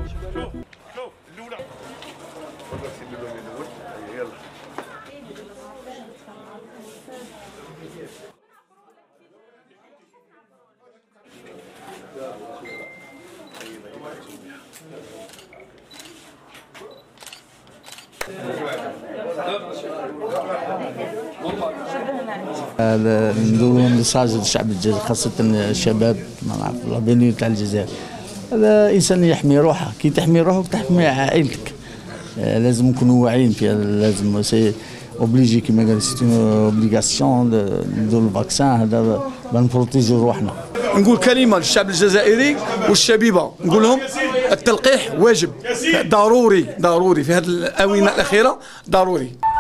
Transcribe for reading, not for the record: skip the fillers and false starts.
شوف الاولى يلا نديرو ميساج للشعب الجزائري خاصة الشباب ما نعرف لابينيو تاع الجزائر. هذا انسان يحمي روحه، كي تحمي روحك تحمي عائلتك. لازم نكونوا واعيين فيها، لازم سي اوبليجي كيما قال سي اوبليغاسيون نديرو الفاكسان هذا باش نبروتيجيو روحنا. نقول كلمة للشعب الجزائري والشبيبة، نقول لهم التلقيح واجب ضروري في هذه الآونة الأخيرة ضروري.